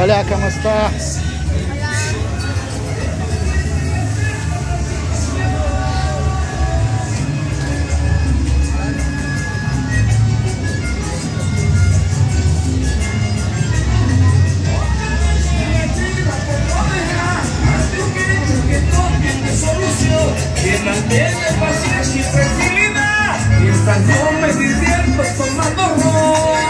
Hola, ¿cómo está? Que mantiene paciencia y tranquilidad y están convenciendo tomando ron.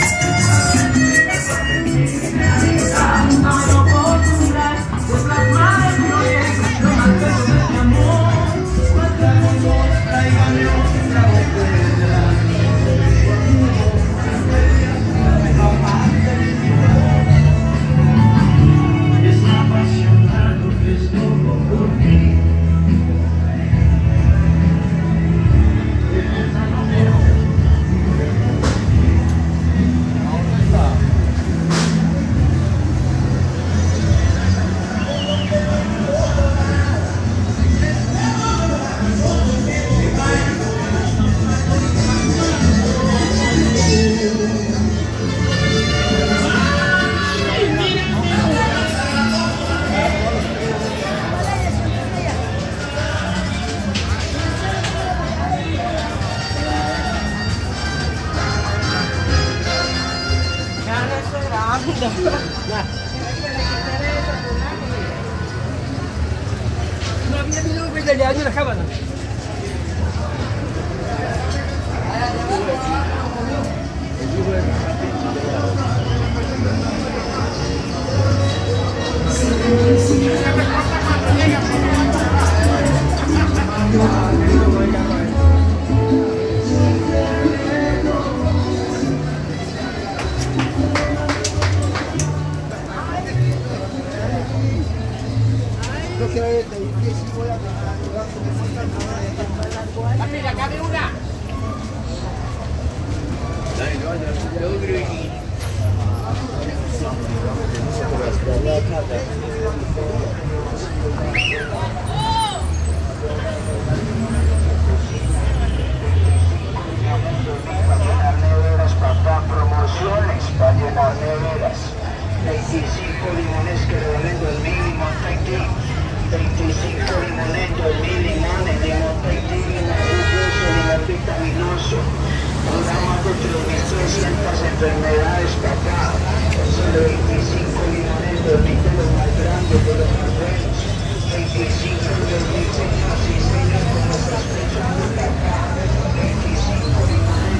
No había venido desde allá de la cámara. Mira, cabe una. Papá, promociones para llenar neveras. 25 limones que regalen 2000 limón Tahití. 25 limones, 2000 limones, limón Tahití, limón jugoso, limón vitaminoso. Programa de 3300 enfermedades, papá. Solo 25 limones, 2000 de los más grandes, de los más buenos. 25 de 2000 señoras y señores, con nuestras personas, papá. 25 limones,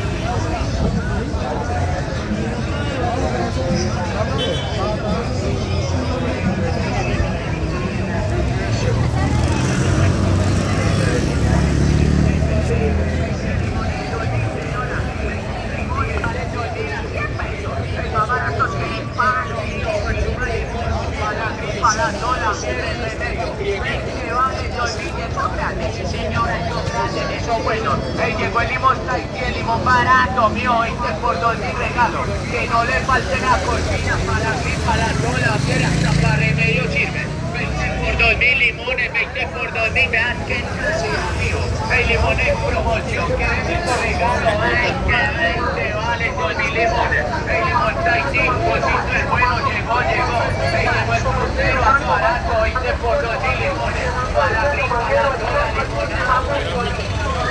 20 llegó el limón Tahití, el limón barato, mío, 20 por 2 mi regalo. Que no le falte la cocina, para la gripa, la sola, fiera, hasta para remedio sirve. 20 por 2000 limones, 20 por 2000, vean qué necesidad, mío. El limón en promoción, que es por regalo, 20 vale 2000 limones. El limón Tahití, cosito es bueno, llegó. El limón es crucero, barato, 20 por 2000 limones. Para la gripa, la sola, limones.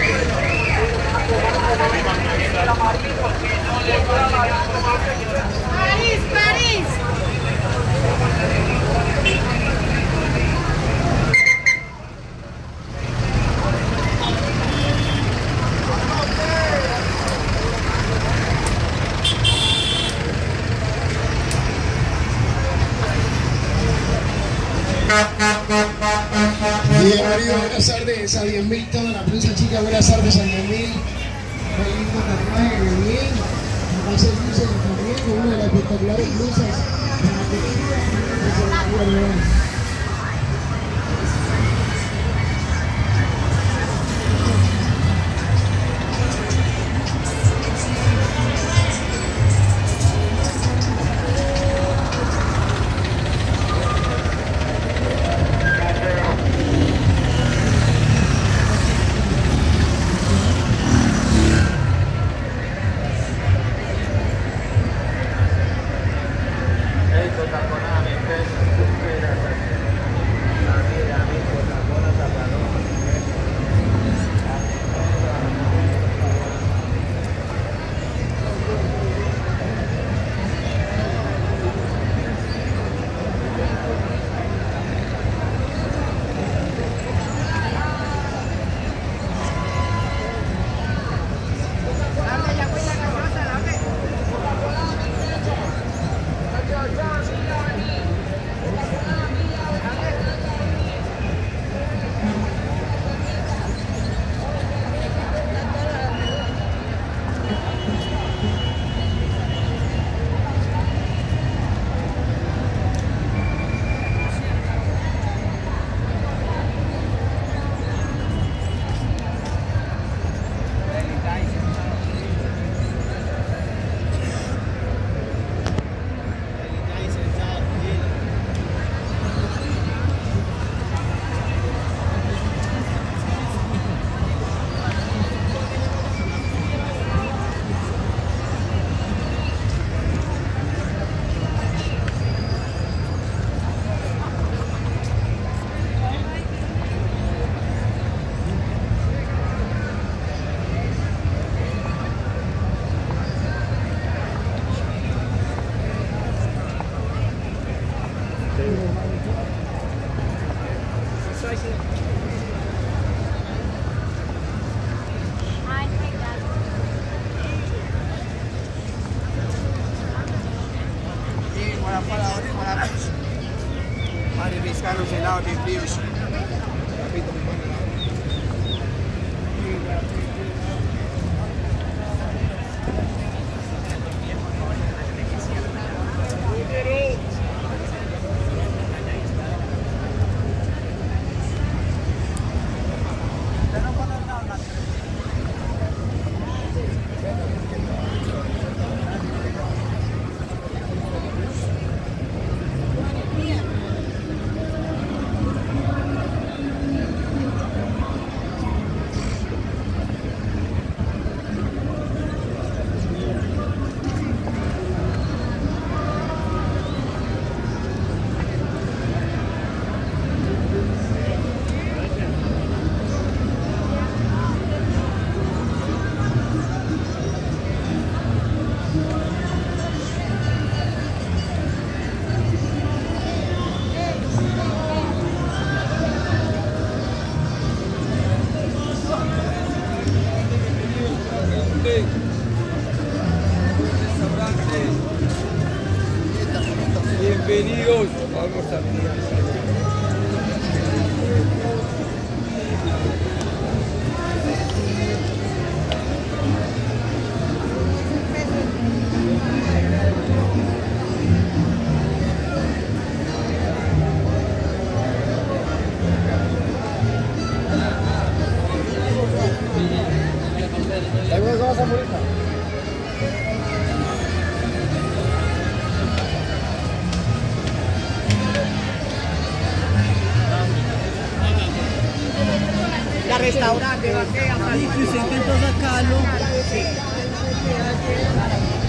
París, París. Bien, Mario, buenas tardes a 10.000, toda la prensa chica, buenas tardes a 10.000. Qué lindo tatuaje, bien. Además el luce también con una de las espectaculares blusas para que estaba bien frío. Bienvenidos, vamos a La restaurante, intento sacarlo.